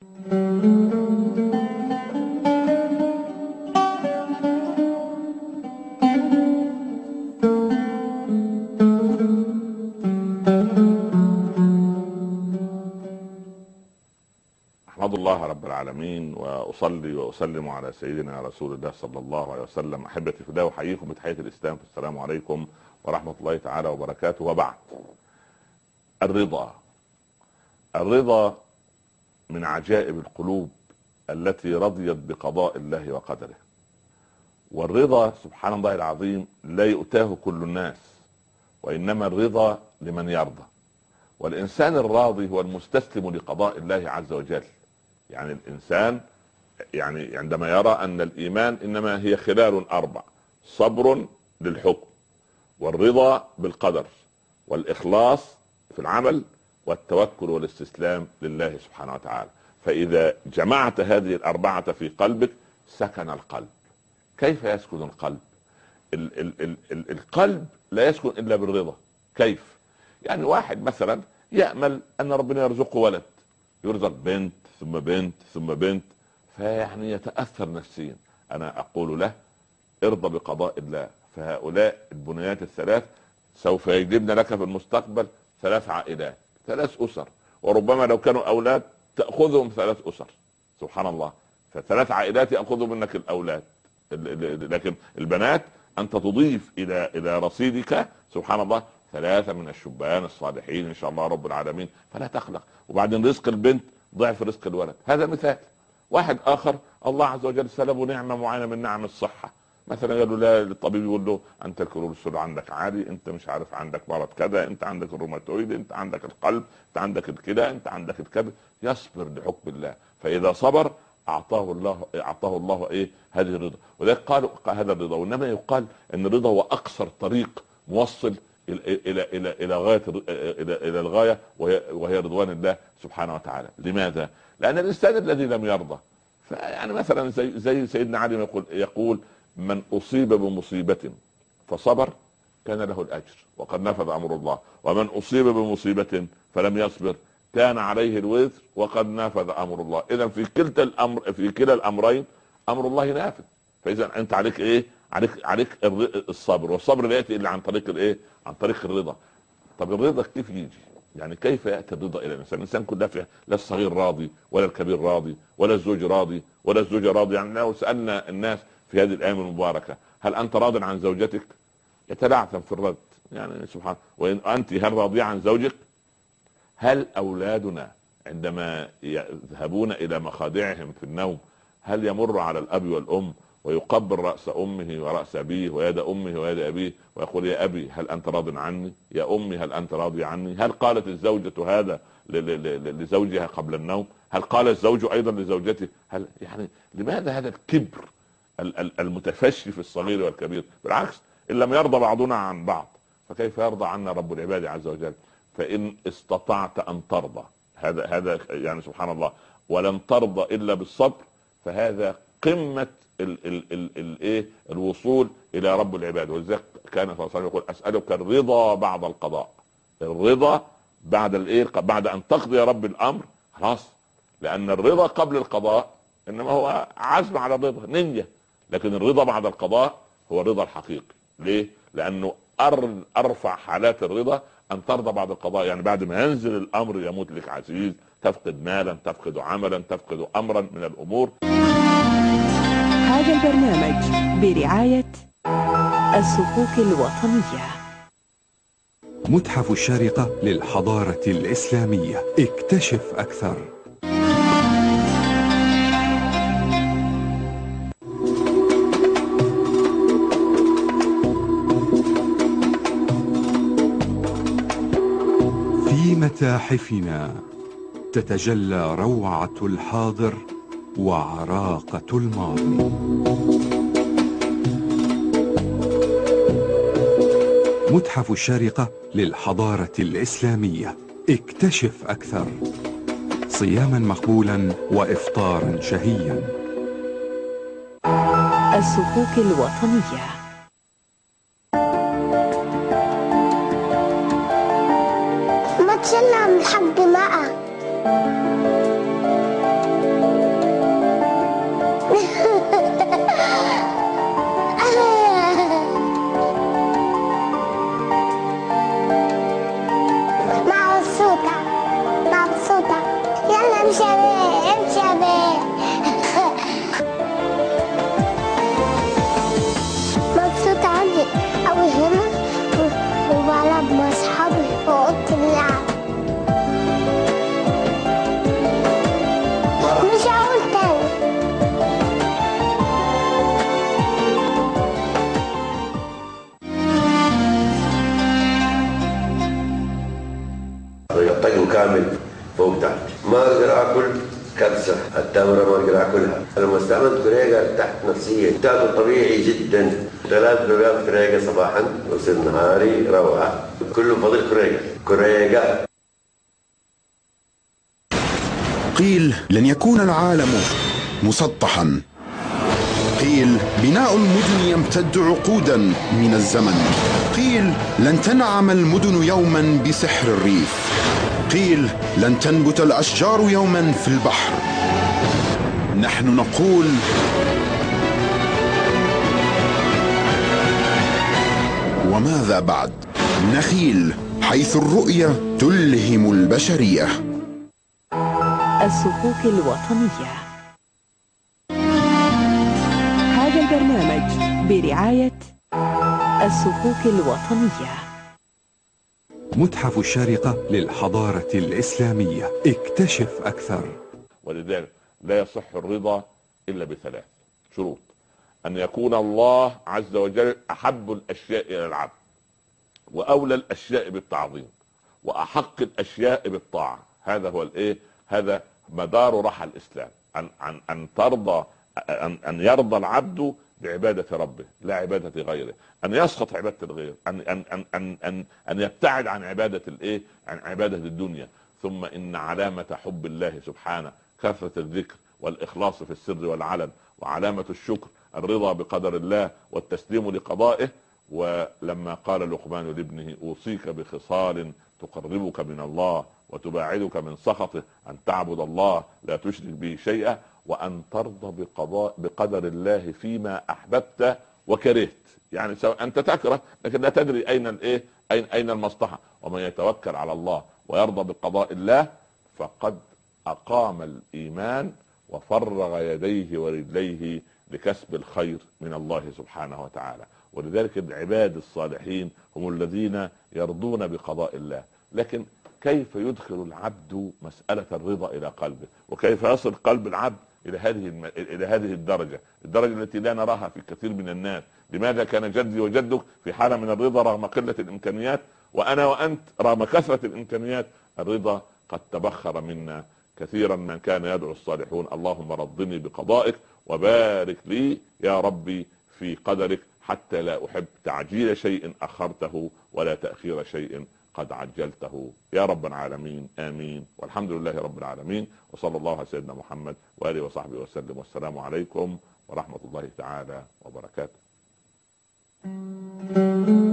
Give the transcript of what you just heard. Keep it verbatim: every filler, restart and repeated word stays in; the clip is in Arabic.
أحمد الله رب العالمين وأصلي وأسلم على سيدنا رسول الله صلى الله عليه وسلم. أحبتي في الله، أحييكم بتحية الإسلام، السلام عليكم ورحمة الله تعالى وبركاته. وبعد، الرضا الرضا من عجائب القلوب التي رضيت بقضاء الله وقدره. والرضا سبحان الله العظيم لا يؤتاه كل الناس، وإنما الرضا لمن يرضى. والإنسان الراضي هو المستسلم لقضاء الله عز وجل. يعني الإنسان يعني عندما يرى أن الإيمان إنما هي خلال أربع: صبر للحكم، والرضا بالقدر، والإخلاص في العمل، والتوكل والاستسلام لله سبحانه وتعالى. فإذا جمعت هذه الأربعة في قلبك سكن القلب. كيف يسكن القلب؟ ال ال ال ال القلب لا يسكن إلا بالرضا. كيف؟ يعني واحد مثلا يأمل أن ربنا يرزقه ولد، يرزق بنت ثم بنت ثم بنت، فيعني يتأثر نفسيا. أنا أقول له ارضى بقضاء الله، فهؤلاء البنيات الثلاث سوف يجلبن لك في المستقبل ثلاث عائلات، ثلاث أسر، وربما لو كانوا أولاد تأخذهم ثلاث أسر. سبحان الله. فثلاث عائلات يأخذوا منك الأولاد، لكن البنات أنت تضيف إلى إلى رصيدك سبحان الله ثلاثة من الشبان الصالحين إن شاء الله رب العالمين، فلا تقلق. وبعدين رزق البنت ضعف رزق الولد. هذا مثال. واحد آخر الله عز وجل سلبه نعمة معينة من نعم الصحة، مثلا قالوا لا، الطبيب يقول له انت الكوليسترول عندك عالي، انت مش عارف عندك مرض كذا، انت عندك الروماتويد، انت عندك القلب، انت عندك الكلى، انت عندك الكبد. يصبر لحكم الله، فاذا صبر اعطاه الله اعطاه الله ايه؟ هذه الرضا. وذلك قالوا هذا الرضا. وانما يقال ان الرضا هو اقصر طريق موصل الى الى الى الى غايه الى الى الغايه، وهي رضوان الله سبحانه وتعالى. لماذا؟ لان الانسان الذي لم يرضى، فيعني مثلا زي زي سيدنا علي يقول يقول من أصيب بمصيبة فصبر كان له الأجر وقد نفذ أمر الله، ومن أصيب بمصيبة فلم يصبر كان عليه الوزر وقد نفذ أمر الله. إذا في كلتا الأمر في كلا الأمرين أمر الله نافذ. فإذا أنت عليك إيه؟ عليك عليك الصبر، والصبر لا يأتي إلا عن طريق الإيه؟ عن طريق الرضا. طب الرضا كيف يجي؟ يعني كيف يأتي الرضا إلى الإنسان؟ الإنسان كله فيه، لا الصغير راضي ولا الكبير راضي ولا الزوج راضي ولا الزوجة راضي. يعني لو سألنا الناس في هذه الأيام المباركة هل أنت راض عن زوجتك؟ يتلعثم في الرد. يعني سبحان. وإن أنت هل راضية عن زوجك؟ هل أولادنا عندما يذهبون إلى مخادعهم في النوم هل يمر على الأب والأم ويقبل رأس أمه ورأس أبيه ويد أمه ويد أبيه ويقول يا أبي هل أنت راض عني؟ يا أمي هل أنت راضي عني؟ هل قالت الزوجة هذا لزوجها قبل النوم؟ هل قال الزوج أيضا لزوجته؟ هل يعني لماذا هذا الكبر المتفشي في الصغير والكبير؟ بالعكس، إن لم يرضى بعضنا عن بعض فكيف يرضى عنا رب العباد عز وجل؟ فإن استطعت أن ترضى، هذا هذا يعني سبحان الله، ولن ترضى إلا بالصبر، فهذا قمة ال ال ال ال إيه الوصول إلى رب العباد. ولذلك كان صلى الله عليه وسلم يقول أسألك الرضا بعد القضاء. الرضا بعد الإيه؟ بعد أن تقضي رب الأمر خلاص، لأن الرضا قبل القضاء إنما هو عزم على الرضا، نية. لكن الرضا بعد القضاء هو الرضا الحقيقي. ليه؟ لأنه أرفع حالات الرضا أن ترضى بعد القضاء. يعني بعد ما ينزل الأمر يموت لك عزيز، تفقد مالا، تفقد عملا، تفقد أمرا من الأمور. هذا البرنامج برعاية الصفوف الوطنية. متحف الشارقة للحضارة الإسلامية، اكتشف أكثر. في متاحفنا تتجلى روعة الحاضر وعراقة الماضي. متحف الشارقة للحضارة الإسلامية، اكتشف أكثر. صياما مقبولا وإفطارا شهيا. الصفوف الوطنية. ما تسلم الحق معه. امشي يا بيه امشي يا بيه. مبسوطة عندي أوي هنا وبلعب مع أصحابي في أوضة اللعب. مش هقول تاني. الطقم كامل فوق تحت، ما اقدر اكل كبسه، التمره ما اقدر اكلها. لما استعملت كريقه ارتحت نفسيا، تاكل طبيعي جدا. ثلاث بيبات كريقه صباحا وصير نهاري روعه، كله فضل كريقه كريقه. قيل لن يكون العالم مسطحا، قيل بناء المدن يمتد عقودا من الزمن، قيل لن تنعم المدن يوما بسحر الريف، قيل لن تنبت الأشجار يوما في البحر. نحن نقول وماذا بعد؟ نخيل حيث الرؤية تلهم البشرية. الصفوف الوطنية. هذا البرنامج برعاية الصفوف الوطنية. متحف الشارقة للحضارة الإسلامية، اكتشف أكثر. ولذلك لا يصح الرضا إلا بثلاث شروط: أن يكون الله عز وجل أحب الأشياء إلى العبد، وأولى الأشياء بالتعظيم، وأحق الأشياء بالطاعة. هذا هو الإيه؟ هذا مدار رحى الإسلام، أن أن أن ترضى أن أن يرضى العبد بعبادة ربه لا عبادة غيره، أن يسقط عبادة الغير، أن أن أن أن أن, أن يبتعد عن عبادة الإيه؟ عن عبادة الدنيا. ثم إن علامة حب الله سبحانه كثرة الذكر والإخلاص في السر والعلن، وعلامة الشكر الرضا بقدر الله والتسليم لقضائه. ولما قال لقمان لابنه: أوصيك بخصال تقربك من الله وتباعدك من سخطه، أن تعبد الله لا تشرك به شيئا، وأن ترضى بقضاء بقدر الله فيما أحببت وكرهت. يعني سواء أنت تكره لكن لا تدري أين الإيه؟ أين أين المصلحة. ومن يتوكل على الله ويرضى بقضاء الله فقد أقام الإيمان وفرغ يديه ورجليه لكسب الخير من الله سبحانه وتعالى. ولذلك العباد الصالحين هم الذين يرضون بقضاء الله. لكن كيف يدخل العبد مسألة الرضا إلى قلبه؟ وكيف يصل قلب العبد إلى هذه الم... إلى هذه الدرجة الدرجة التي لا نراها في كثير من الناس؟ لماذا كان جدي وجدك في حالة من الرضا رغم قلة الإمكانيات، وأنا وأنت رغم كثرة الإمكانيات الرضا قد تبخر منا كثيرا؟ من كان يدعو الصالحون: اللهم رضني بقضائك وبارك لي يا ربي في قدرك، حتى لا أحب تعجيل شيء أخرته ولا تأخير شيء قد عجلته يا رب العالمين. آمين. والحمد لله رب العالمين، وصلى الله على سيدنا محمد وآله وصحبه وسلم، والسلام عليكم ورحمة الله تعالى وبركاته.